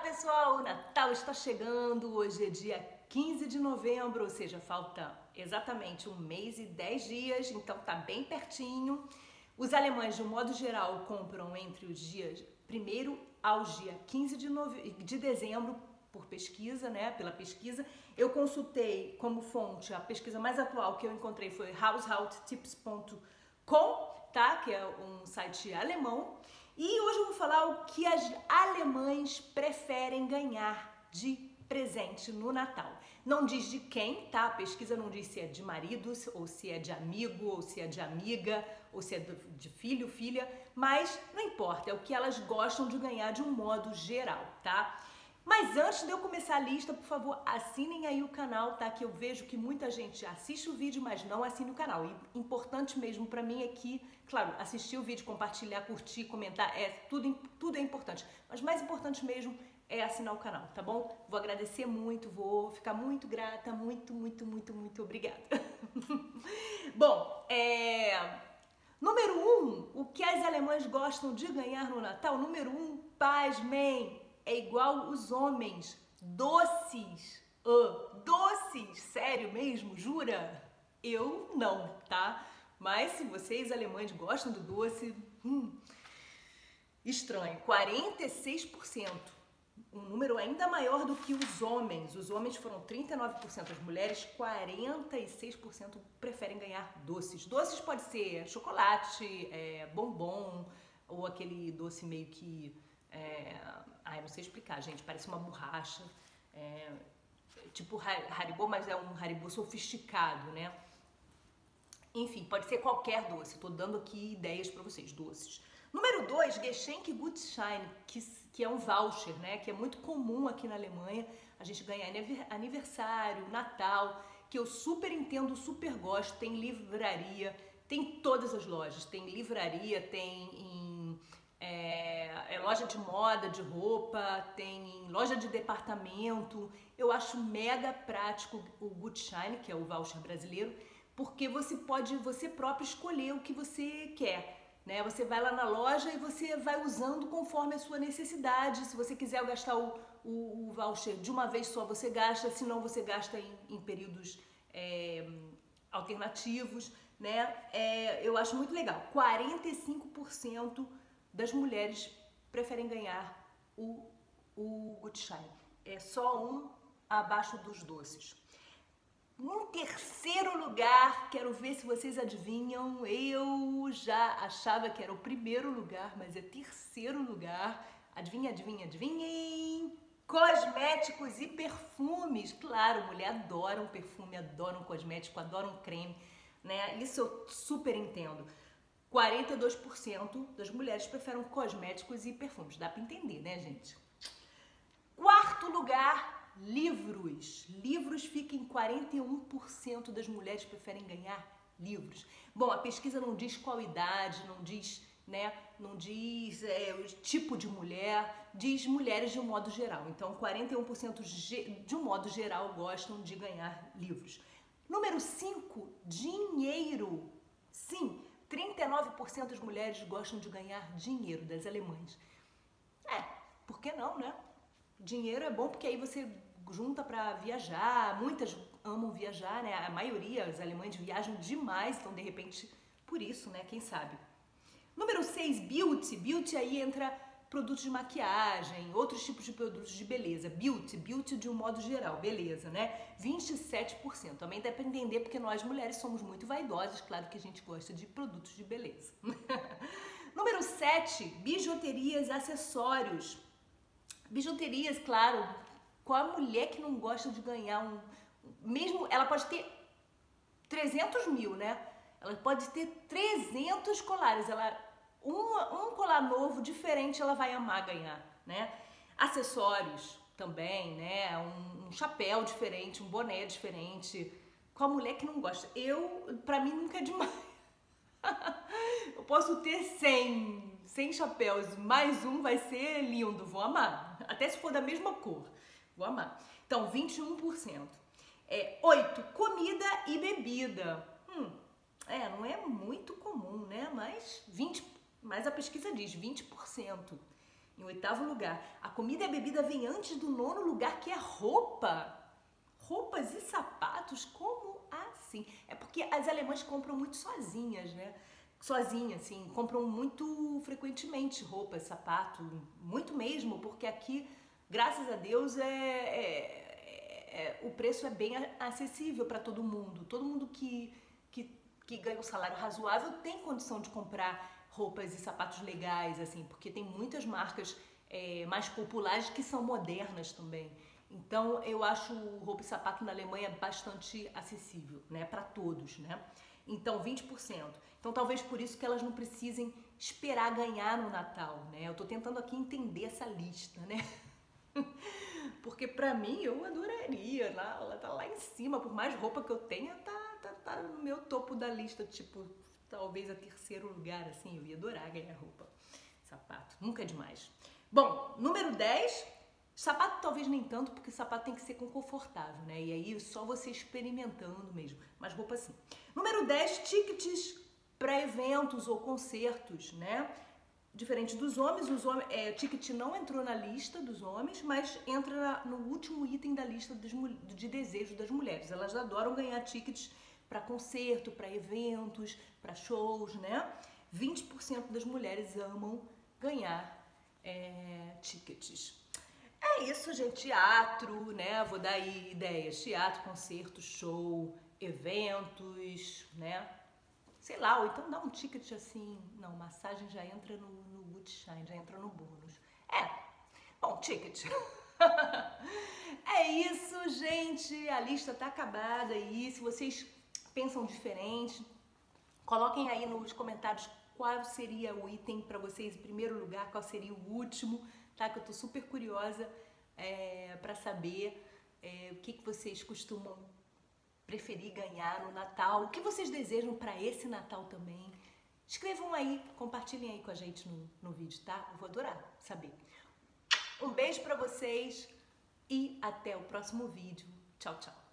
pessoal, o Natal está chegando, hoje é dia 15 de novembro, ou seja, falta exatamente 1 mês e 10 dias, então tá bem pertinho. Os alemães, de um modo geral, compram entre os dias 1º ao dia 15 de dezembro, por pesquisa, né, pela pesquisa. Eu consultei como fonte, a pesquisa mais atual que eu encontrei foi haushalttips.com, tá, que é um site alemão. E hoje eu vou falar o que as alemães preferem ganhar de presente no Natal. Não diz de quem, tá? A pesquisa não diz se é de maridos, ou se é de amigo, ou se é de amiga, ou se é de filho, filha, mas não importa, é o que elas gostam de ganhar de um modo geral, tá? Mas antes de eu começar a lista, por favor, assinem aí o canal, tá? Que eu vejo que muita gente assiste o vídeo, mas não assina o canal. E importante mesmo pra mim é que, claro, assistir o vídeo, compartilhar, curtir, comentar, tudo é importante. Mas mais importante mesmo é assinar o canal, tá bom? Vou agradecer muito, vou ficar muito grata, muito obrigada. Bom, número 1, o que as alemãs gostam de ganhar no Natal? Número 1, pasmem! É igual os homens, doces, doces, sério mesmo, jura? Eu não, tá? Mas se vocês alemães gostam do doce, estranho, 46%, um número ainda maior do que os homens foram 39%, as mulheres 46% preferem ganhar doces. Doces pode ser chocolate, bombom, ou aquele doce meio que... eu não sei explicar, gente, parece uma borracha, tipo Haribo, mas é um Haribo sofisticado, né? Enfim, pode ser qualquer doce, tô dando aqui ideias para vocês, doces. Número 2, Geschenkgutschein, que é um voucher, né? Que é muito comum aqui na Alemanha, a gente ganha aniversário, Natal, que eu super entendo, super gosto, tem livraria, tem em todas as lojas, tem livraria, tem loja de moda, de roupa, tem loja de departamento. Eu acho mega prático o Gutschein, que é o voucher brasileiro, porque você pode você próprio escolher o que você quer, né? Você vai lá na loja e você vai usando conforme a sua necessidade. Se você quiser gastar o voucher de uma vez só, você gasta, se não você gasta em períodos alternativos, né? Eu acho muito legal. 45% das mulheres preferem ganhar o Gutschein. É só um abaixo dos doces. Em terceiro lugar, quero ver se vocês adivinham, eu já achava que era o primeiro lugar, mas é terceiro lugar. Adivinhem! Cosméticos e perfumes. Claro, mulher adora um perfume, adora um cosmético, adora um creme, né? Isso eu super entendo. 42% das mulheres preferem cosméticos e perfumes. Dá pra entender, né, gente? Quarto lugar, livros. Livros ficam em 41% das mulheres preferem ganhar livros. Bom, a pesquisa não diz qual idade, não diz, né, não diz o tipo de mulher, diz mulheres de um modo geral. Então, 41% de um modo geral gostam de ganhar livros. Número 5, dinheiro. Sim, 39% das mulheres gostam de ganhar dinheiro, das alemãs. Por que não, né? Dinheiro é bom porque aí você junta pra viajar, muitas amam viajar, né? A maioria, os alemães viajam demais, então de repente, por isso, né? Quem sabe? Número 6, beauty. Beauty aí entra produtos de maquiagem, outros tipos de produtos de beleza. Beauty de um modo geral, beleza, né? 27%. Também dá pra entender porque nós mulheres somos muito vaidosas, claro que a gente gosta de produtos de beleza. Número 7, bijuterias, acessórios. Bijuterias, claro, qual a mulher que não gosta de ganhar mesmo, ela pode ter 300 mil, né? Ela pode ter 300 colares, um colar novo, diferente, ela vai amar ganhar, né? Acessórios também, né? Um chapéu diferente, um boné diferente. Qual a mulher que não gosta? Pra mim nunca é demais. Eu posso ter 100 chapéus, mais um vai ser lindo, vou amar. Até se for da mesma cor, vou amar. Então, 21%. 8, comida e bebida. Não é muito comum, né? Mas a pesquisa diz 20%. Em 8º lugar, a comida e a bebida vem antes do 9º lugar, que é roupa. Roupas e sapatos, como assim? É porque as alemãs compram muito sozinhas, né? Sozinhas, assim, compram muito frequentemente roupa, sapato, muito mesmo, porque aqui, graças a Deus, o preço é bem acessível para todo mundo. Todo mundo que ganha um salário razoável tem condição de comprar roupas e sapatos legais, assim, porque tem muitas marcas mais populares que são modernas também. Então, eu acho roupa e sapato na Alemanha bastante acessível, né, para todos, né? Então, 20%. Então, talvez por isso que elas não precisem esperar ganhar no Natal, né? Eu tô tentando aqui entender essa lista, né? Porque pra mim, eu adoraria, ela tá lá em cima, por mais roupa que eu tenha, tá no meu topo da lista, tipo, talvez a 3º lugar, assim, eu ia adorar ganhar roupa, sapato, nunca é demais. Bom, número 10, sapato talvez nem tanto, porque sapato tem que ser confortável, né? E aí só você experimentando mesmo, mas roupa sim. Número 10, tickets para eventos ou concertos, né? Diferente dos homens, ticket não entrou na lista dos homens, mas entra no último item da lista de desejo das mulheres. Elas adoram ganhar tickets para concerto, para eventos, para shows, né? 20% das mulheres amam ganhar tickets. É isso, gente. Teatro, né? Vou dar aí ideias. Teatro, concerto, show, eventos, né? Sei lá, ou então dá um ticket assim. Não, massagem já entra no Woodshine, já entra no bônus. Bom, ticket. É isso, gente. A lista tá acabada aí. Se vocês pensam diferente, coloquem aí nos comentários qual seria o item para vocês em primeiro lugar, qual seria o último, tá? Que eu tô super curiosa para saber o que vocês costumam preferir ganhar no Natal, o que vocês desejam para esse Natal também. Escrevam aí, compartilhem aí com a gente no vídeo, tá? Eu vou adorar saber. Um beijo para vocês e até o próximo vídeo. Tchau, tchau.